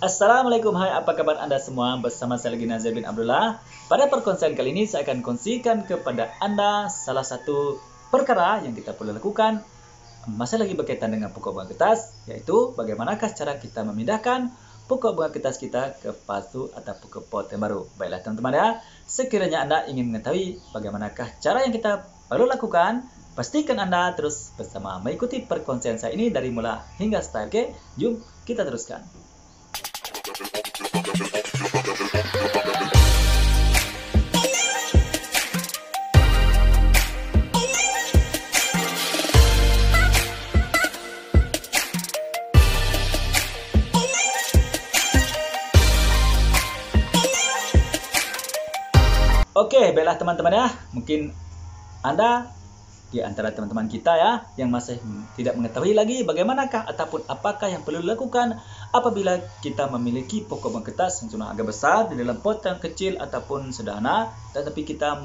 Assalamualaikum, hai apa kabar Anda semua? Bersama saya lagi Nazir bin Abdullah. Pada perkongsian kali ini saya akan kongsikan kepada Anda salah satu perkara yang kita perlu lakukan masih lagi berkaitan dengan pokok bunga kertas, yaitu bagaimanakah cara kita memindahkan pokok bunga kertas kita ke pasu ataupun ke pot yang baru. Baiklah teman-teman ya, sekiranya Anda ingin mengetahui bagaimanakah cara yang kita perlu lakukan, pastikan Anda terus bersama mengikuti perkongsian saya ini dari mula hingga selesai. Oke, jom kita teruskan. Oke, baiklah teman-teman ya. Mungkin Anda di antara teman-teman kita ya yang masih tidak mengetahui lagi bagaimanakah ataupun apakah yang perlu dilakukan apabila kita memiliki pokok bunga kertas yang sudah agak besar di dalam pot yang kecil ataupun sederhana, tetapi kita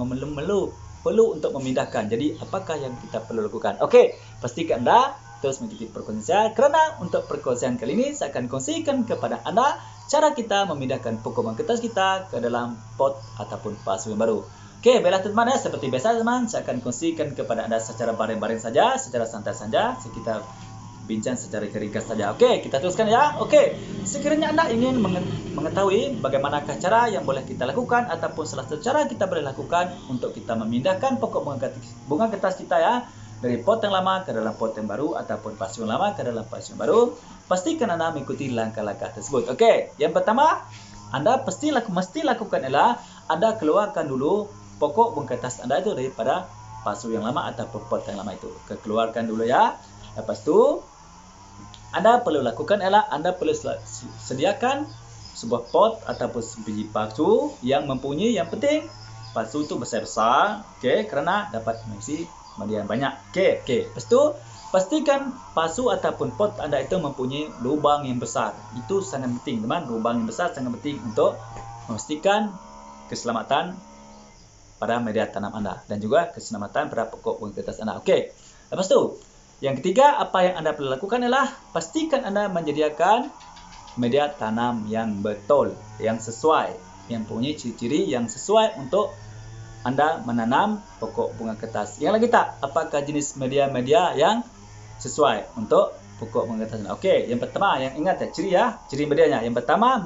perlu untuk memindahkan. Jadi apakah yang kita perlu lakukan? Oke, pastikan Anda terus mengikuti perkongsian kerana untuk perkongsian kali ini saya akan kongsikan kepada Anda cara kita memindahkan pokok bunga kertas kita ke dalam pot ataupun pasu yang baru. Oke, baiklah teman-teman ya, seperti biasa teman, saya akan kongsikan kepada Anda secara bareng-bareng saja, secara santai saja, kita bincang secara ringkas saja. Oke, kita teruskan ya. Oke, sekiranya Anda ingin mengetahui bagaimanakah cara yang boleh kita lakukan ataupun salah satu cara kita boleh lakukan untuk kita memindahkan pokok bunga kertas kita ya dari pot yang lama ke dalam pot yang baru ataupun pasu yang lama ke dalam pasu yang baru, pastikan Anda mengikuti langkah-langkah tersebut. Oke, yang pertama Anda mesti lakukan adalah Anda keluarkan dulu pokok bunga kertas Anda itu daripada pasu yang lama ataupun pot yang lama itu. Keluarkan dulu ya. Lepas tu Anda perlu lakukan adalah Anda perlu sediakan sebuah pot ataupun sebiji pasu yang mempunyai, yang penting pasu itu besar-besar, okey, kerana dapat mengisi media banyak. Okey. Lepas tu pastikan pasu ataupun pot Anda itu mempunyai lubang yang besar. Itu sangat penting, teman. Lubang yang besar sangat penting untuk memastikan keselamatan pada media tanam Anda dan juga keselamatan pada pokok bunga kertas Anda. Okey. Lepas tu, yang ketiga apa yang Anda perlu lakukan adalah pastikan Anda menyediakan media tanam yang betul, yang sesuai, yang punya ciri-ciri yang sesuai untuk Anda menanam pokok bunga kertas. Yang lagi tak, apakah jenis media-media yang sesuai untuk pokok bunga kertas Anda? Okey, yang pertama yang ingat ya, ciri medianya. Yang pertama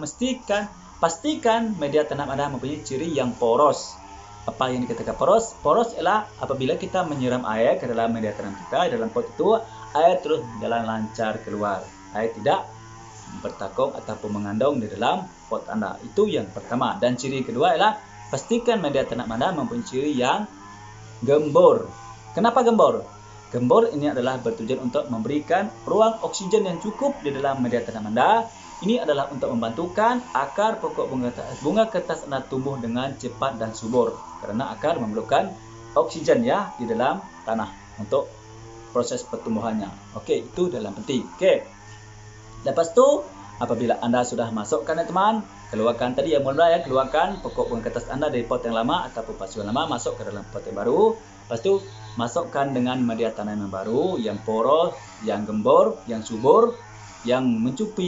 pastikan media tanam Anda mempunyai ciri yang poros. Apa yang dikatakan poros? Poros ialah apabila kita menyiram air ke dalam media tanam kita, dalam pot itu, air terus jalan lancar keluar. Air tidak bertakung ataupun mengandung di dalam pot Anda. Itu yang pertama. Dan ciri kedua ialah pastikan media tanam Anda mempunyai ciri yang gembur. Kenapa gembur? Gembur ini adalah bertujuan untuk memberikan ruang oksigen yang cukup di dalam media tanam Anda. Ini adalah untuk membantukan akar pokok bunga kertas Anda tumbuh dengan cepat dan subur. Kerana akar memerlukan oksigen ya di dalam tanah untuk proses pertumbuhannya. Okey, itu dalam penting. Okey. Lepas tu, apabila Anda sudah masukkan ya teman, keluarkan tadi yang mula ya, keluarkan pokok bunga kertas Anda dari pot yang lama ataupun pasu yang lama, masuk ke dalam pot yang baru. Lepas tu, masukkan dengan media tanam yang baru, yang poros, yang gembur, yang subur, yang mencukupi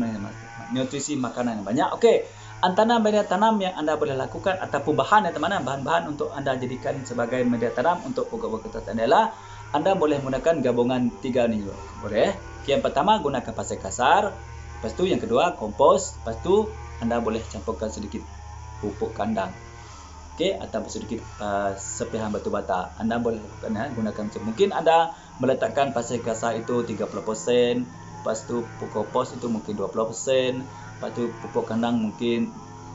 nutrisi makanan yang banyak. Okey, antara media tanam yang Anda boleh lakukan ataupun bahan ya teman, bahan-bahan untuk Anda jadikan sebagai media tanam untuk pokok bunga kertas adalah Anda boleh menggunakan gabungan 3 ni. Boleh. Okay, yang pertama gunakan pasir kasar, lepas tu yang kedua kompos, lepas tu Anda boleh campurkan sedikit pupuk kandang. Okey, atau sedikit sepihan batu bata. Anda boleh lakukan ya, gunakan mungkin Anda meletakkan pasir kasar itu 30%, lepas tu pupuk kompos itu mungkin 20%, lepas tu pupuk kandang mungkin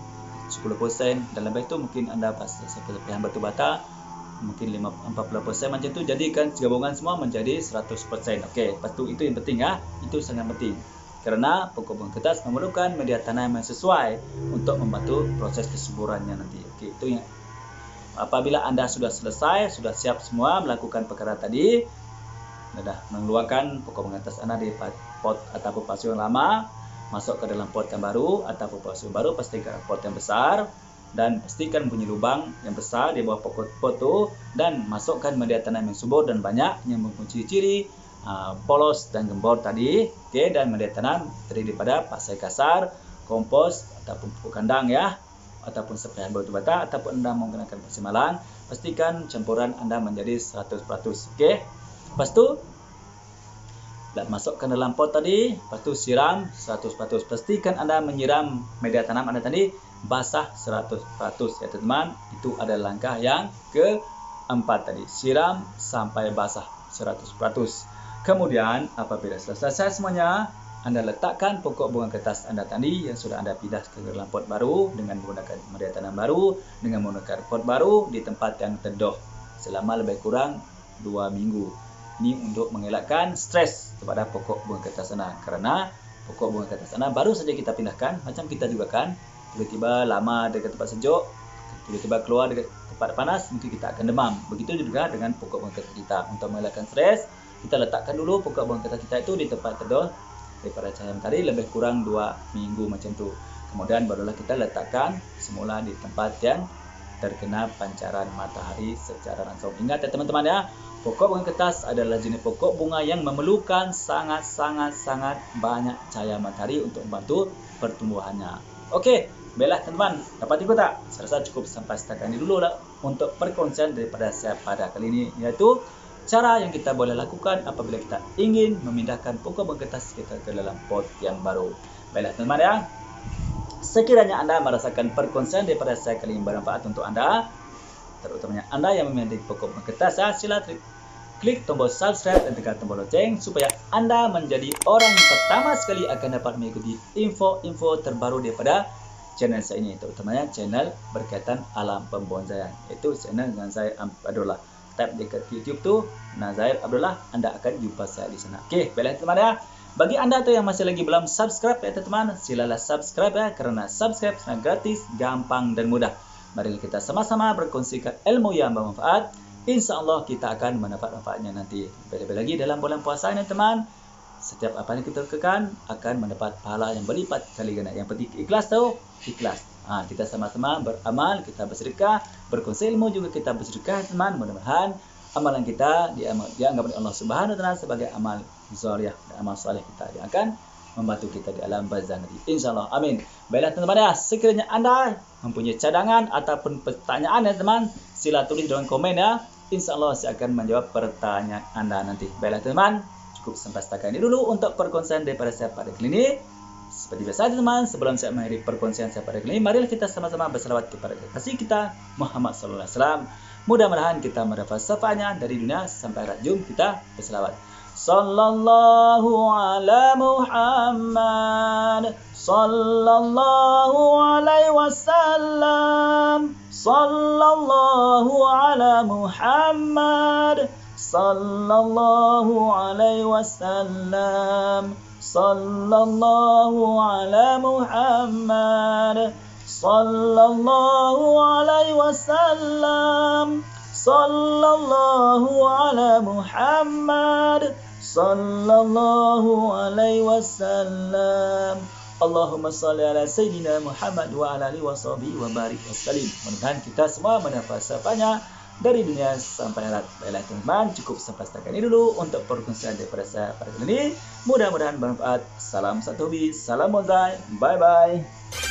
10%, dan lebih itu mungkin Anda sepihan batu bata mungkin 40% macam tu, jadikan gabungan semua menjadi 100%. Okey, lepas tu itu yang penting ya, itu sangat penting kerana pokok bunga kertas memerlukan media tanam yang sesuai untuk membantu proses kesuburannya nanti. Okey, itu yang apabila Anda sudah selesai, sudah siap semua melakukan perkara tadi, dah mengeluarkan pokok bunga kertas Anda dari pot ataupun pasu yang lama, masuk ke dalam pot yang baru ataupun pasu yang baru, pastikan pot yang besar dan pastikan bunyi lubang yang besar di bawah pokok pot itu, dan masukkan media tanam yang subur dan banyak yang mempunyai ciri polos dan gembor tadi. Oke, dan media tanam terdiri daripada pasir kasar, kompos ataupun pupuk kandang ya, ataupun sprayan batu bata, ataupun Anda menggunakan pasir malang. Pastikan campuran Anda menjadi 100%. Oke. Lepas tu masukkan dalam pot tadi, lepas tu siram 100%. Pastikan Anda menyiram media tanam Anda tadi basah 100% ya teman-teman. Itu adalah langkah yang keempat tadi. Siram sampai basah 100%. Kemudian apabila selesai semuanya, Anda letakkan pokok bunga kertas Anda tadi yang sudah Anda pindah ke dalam pot baru dengan menggunakan media tanam baru, dengan menggunakan pot baru di tempat yang teduh selama lebih kurang 2 minggu. Ini untuk mengelakkan stres kepada pokok bunga kertas Anda. Karena pokok bunga kertas Anda baru saja kita pindahkan, macam kita juga kan, tiba-tiba lama dekat tempat sejuk, tiba-tiba keluar dekat tempat panas, mungkin kita akan demam. Begitu juga dengan pokok bunga kertas kita. Untuk mengelakkan stres, kita letakkan dulu pokok bunga kertas kita itu di tempat teduh daripada cahaya matahari lebih kurang 2 minggu macam tu. Kemudian barulah kita letakkan semula di tempat yang terkena pancaran matahari secara langsung. Ingat ya teman-teman ya, pokok bunga kertas adalah jenis pokok bunga yang memerlukan sangat banyak cahaya matahari untuk membantu pertumbuhannya. Oke, baiklah teman-teman, dapat ikut tak? Saya rasa cukup sampai setakat ini dulu lah untuk perkongsian daripada saya pada kali ini, yaitu cara yang kita boleh lakukan apabila kita ingin memindahkan pokok bunga kertas kita ke dalam pot yang baru. Baiklah teman-teman ya, sekiranya Anda merasakan perkongsian daripada saya kali ini bermanfaat untuk Anda, terutamanya Anda yang memiliki pokok bunga kertas, sila klik tombol subscribe dan tekan tombol lonceng supaya Anda menjadi orang yang pertama sekali akan dapat mengikuti info-info terbaru daripada channel saya ini, terutamanya channel berkaitan alam pembonsaian, yaitu channel dengan saya Abdullah. Type dekat YouTube tu Nazair Abdullah, Anda akan jumpa saya di sana. Okey, baiklah teman ya. Bagi Anda tu yang masih lagi belum subscribe ya teman, silalah subscribe ya, kerana subscribe sangat gratis, gampang dan mudah. Mari kita sama-sama berkongsikan ilmu yang bermanfaat. InsyaAllah kita akan mendapat manfaatnya nanti. Lebih-lebih lagi dalam bulan puasa ini teman, setiap apa yang kita lakukan akan mendapat pahala yang berlipat kali ganda. Yang penting ikhlas tu, ikhlas. Kita sama-sama beramal, kita bersedekah, berkongsi ilmu juga kita bersedekah teman. Mudah-mudahan amalan kita dianggap oleh Allah Subhanahu Wa Taala sebagai amal zaliyah dan amal saleh kita yang akan membantu kita di alam barzakh nanti. InsyaAllah. Amin. Baiklah teman-teman ya, sekiranya Anda mempunyai cadangan ataupun pertanyaan ya teman, sila tulis dalam komen ya. InsyaAllah saya akan menjawab pertanyaan Anda nanti. Baiklah teman, cukup sampai setakat ini dulu untuk perkongsian daripada saya pada kali ini. Seperti biasa teman, sebelum saya mengakhiri perkongsian saya pada kali ini, marilah kita sama-sama berselawat kepada kekasih kita Muhammad sallallahu alaihi wasallam. Mudah-mudahan kita mendapat syafaatnya dari dunia sampai akhirat. Jom kita berselawat. Sallallahu ala Muhammad, sallallahu alaihi wasallam, sallallahu ala Muhammad, sallallahu alaihi wasallam, sallallahu ala Muhammad, sallallahu alaihi wasallam, sallallahu ala Muhammad, sallallahu alaihi wasallam. Allahumma salli ala Sayyidina Muhammad wa ala alihi wa sahbihi wa barik wasallim. Mudah-mudahan kita semua mendapat syafaatnya dari dunia sampai akhirat. Baiklah teman-teman, cukup sampai setakat ini dulu untuk perkongsian daripada saya pada kali ini. Mudah-mudahan bermanfaat. Salam satu hobi, salam bonsai. Bye bye.